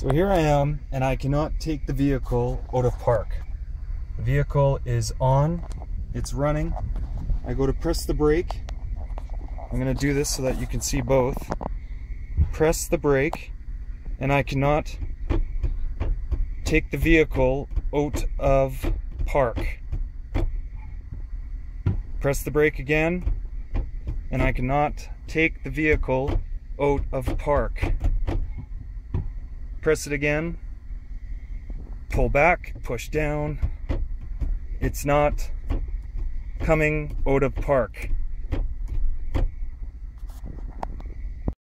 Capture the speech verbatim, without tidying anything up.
So here I am, and I cannot take the vehicle out of park. The vehicle is on, it's running. I go to press the brake. I'm going to do this so that you can see both. Press the brake, and I cannot take the vehicle out of park. Press the brake again, and I cannot take the vehicle out of park. Press it again, pull back, push down. It's not coming out of park.